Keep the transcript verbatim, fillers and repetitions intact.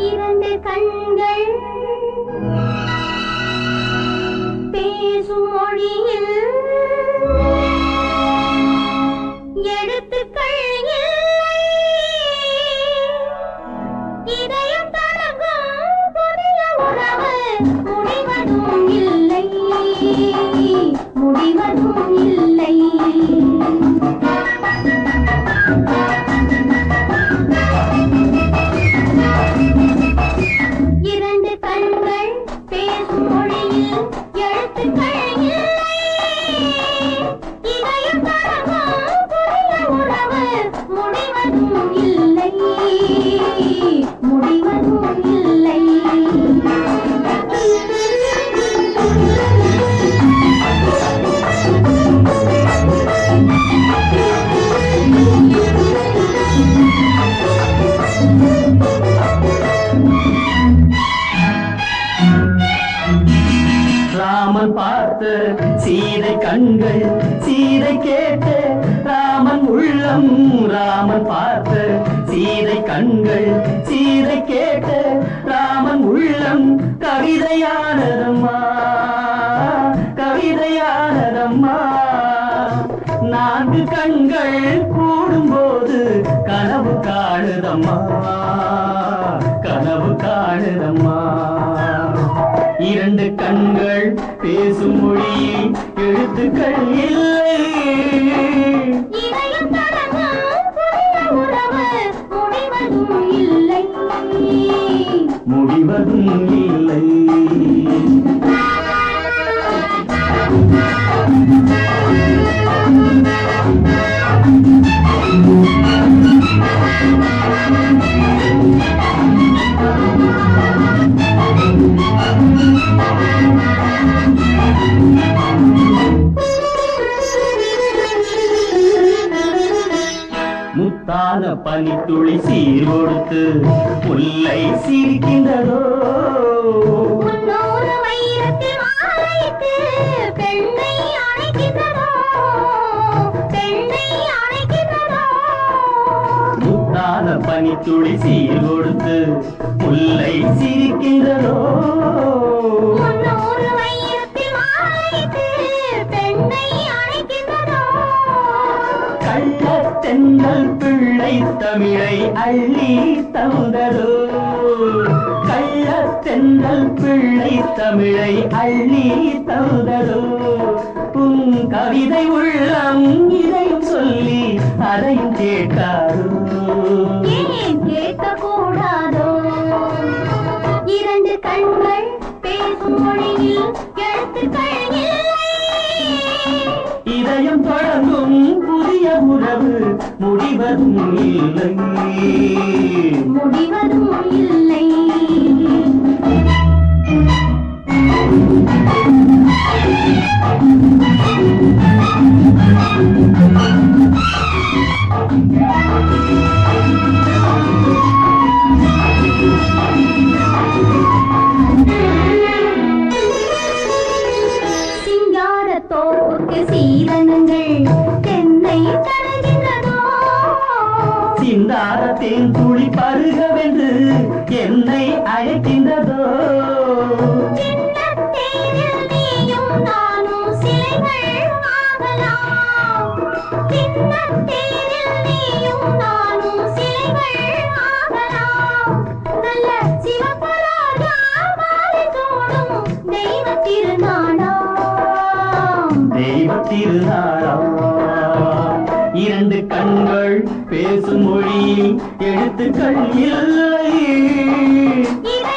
இரண்டு கண்கள் பேசும் மொழியில் எழுத்துக்கள் இல்லை. இதயம் தொடங்கும் புதிய உறவு முடிவதும் இல்லை, முடிவதும் இல்லை. இரண்டு கண்கள் பேசும் மொழியில் எழுத்துக்கள் இல்லை. இதயம் தொடங்கும் புதிய உறவு முடிவதும் இல்லை, முடிவதும் இல்லை. ராமன் பார்த்த சீதை கண்கள், சீதை கேட்ட ராமன் உள்ளம். ராமன் பார்த்த சீதை கண்கள், சீதை கேட்ட ராமன் உள்ளம். கவிதையானதம்மா, கவிதையானதம்மா. நான்கு கண்கள் கூடும்போது கனவு காணுதம்மா, கனவு காணுதம்மா. இரண்டு கண்கள் பேசும் மொழியில் எழுத்துக்கள் இல்லை. இதயம் தொடங்கும் புதிய உறவு முடிவதும் இல்லை, முடிவதும் இல்லை. முத்தான பனித்துளி சீர் கொடுத்து முல்லை சிரிக்கின்றதோ. முன்னூறு வைரத்தில் மாலையிட்டு பெண்ணை அணைக்கின்றதோ, பெண்ணை அணைக்கின்றதோ. முத்தான பனித்துளி சீர் கொடுத்து முல்லை சிரிக்கின்றதோ. முன்னூறு வைரத்தில் மாலையிட்டு பெண்ணை அணைக்கின்றதோ. கள்ளத் தென்றல் பிள்ளை தமிழை அள்ளி தந்ததோ. கள்ளத் தென்றல் பிள்ளை தமிழை அள்ளி தந்ததோ. உன் கவிதை உள்ளம் இதையும் சொல்லி அதையும் கேட்டாரோ. ஏன் கேட்கக்கூடாதோ? இரண்டு கண்கள் பேசும் மொழியில் எழுத்துக்கள் இல்லை. இதயம் தொடங்கும் புதிய உறவு முடிவதும் இல்லை, முடிவதும் இல்லை. சிங்காரத்தோப்புக்கு சீதனங்கள் தென்னை தருகின்றதோ. சிந்தார தேன் துளி பருகவென்று என்னை அழைக்கின்றதோ. சின்னத்தேரில் நீயும் நானும் சிலைகள் ஆகலாம். சின்னத்தேரில் நீயும் நானும் சிலைகள் ஆகலாம். நல்ல சிவப்பராஜா மாலை சூடும் தெய்வ திருநாளாம், தெய்வ திருநாளாம். இரண்டு கண்கள் பேசும் மொழியில் எழுத்துக்கள் இல்லை. இதை